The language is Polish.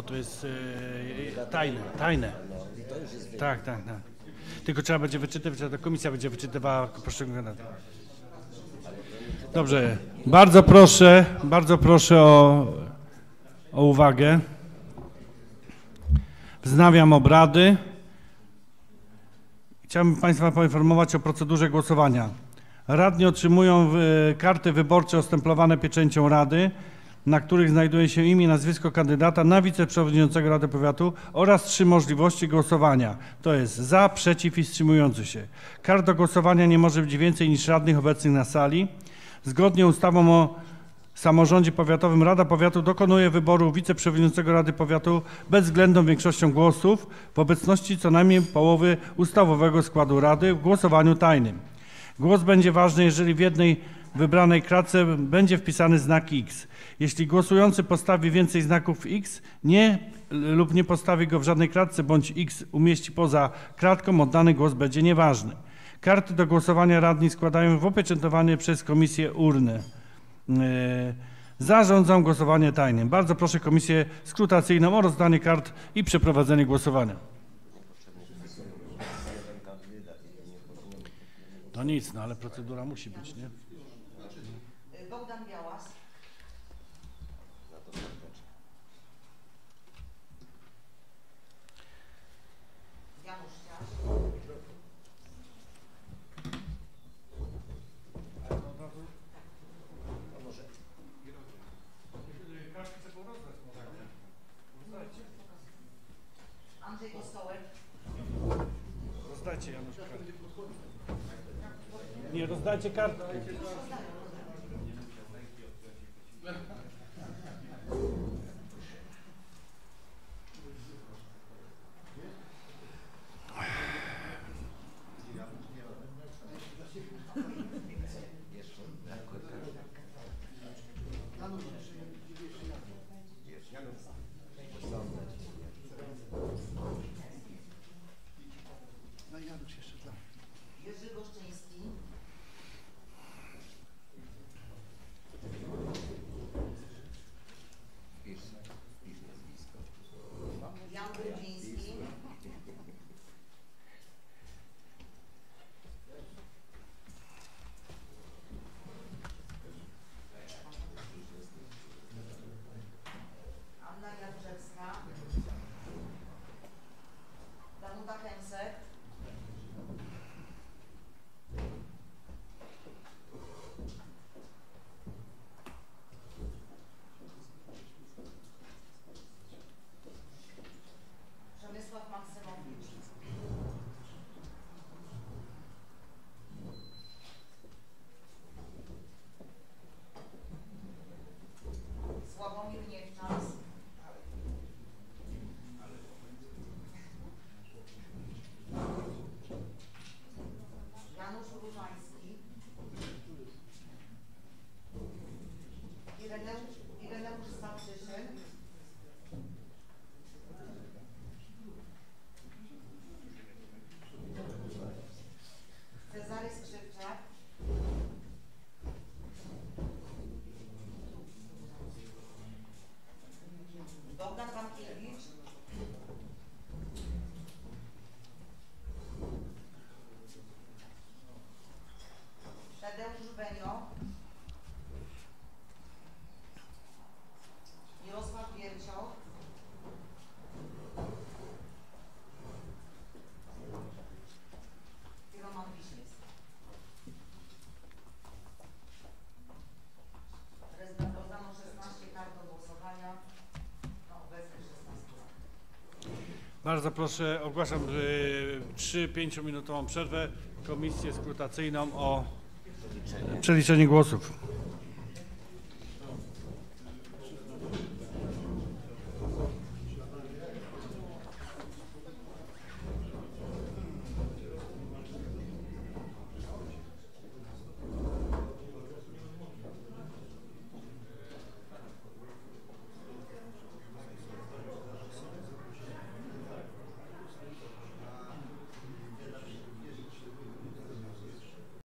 To jest tajne. Tak. Tylko trzeba będzie wyczytywać, a to komisja będzie wyczytywała poszczególne kandydaty. Dobrze, bardzo proszę o uwagę. Wznawiam obrady. Chciałbym Państwa poinformować o procedurze głosowania. Radni otrzymują karty wyborcze ostemplowane pieczęcią Rady, na których znajduje się imię i nazwisko kandydata na wiceprzewodniczącego Rady Powiatu oraz 3 możliwości głosowania. To jest za, przeciw i wstrzymujący się. Kart do głosowania nie może być więcej niż radnych obecnych na sali. Zgodnie z ustawą o samorządzie powiatowym Rada Powiatu dokonuje wyboru wiceprzewodniczącego Rady Powiatu bezwzględną większością głosów w obecności co najmniej połowy ustawowego składu Rady w głosowaniu tajnym. Głos będzie ważny, jeżeli w jednej wybranej kratce będzie wpisany znak X. Jeśli głosujący postawi więcej znaków X lub nie postawi go w żadnej kratce bądź X umieści poza kratką, oddany głos będzie nieważny. Karty do głosowania radni składają w opieczętowane przez komisję urny. Zarządzam głosowanie tajnym. Bardzo proszę komisję skrutacyjną o rozdanie kart i przeprowadzenie głosowania. To nic, no ale procedura musi być, nie? Bogdan Białas. Janusz Ciarz. Andrzej Kostołek. Rozdajcie Janusz kartę. Nie, rozdajcie kartę. Jerzy Goszczyński. Jan Brudziński. Anna Jadrzewska. Danuta Kęsek. Przemysław Maksymowicz. Sławomir Niewczas. Janusz Różański. Ireneusz Stawczyszyn. Cezary Skrzypczak. Bogdan Wankiewicz. Tadeusz Benio. Mirosław Wiercioch. I Roman Wiśniewski. Rozdano 16 kart do głosowania. No, obecnie 16 lat. Bardzo proszę, ogłaszam 3-5-minutową przerwę. Komisję skrutacyjną o przeliczenie głosów.